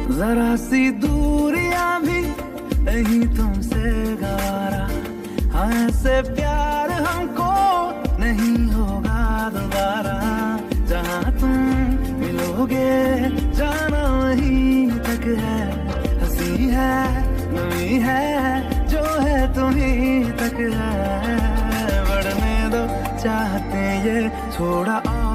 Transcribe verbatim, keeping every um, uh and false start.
जरा सी दूरियां भी नहीं तुमसे गवारा, हाँ ऐसे प्यार हमको नहीं होगा दोबारा। जहाँ तुम मिलोगे जाना वहीं तक है, हंसी है नमी है जो है तुम्हीं तक है। बढ़ने दो चाहते ये थोड़ा और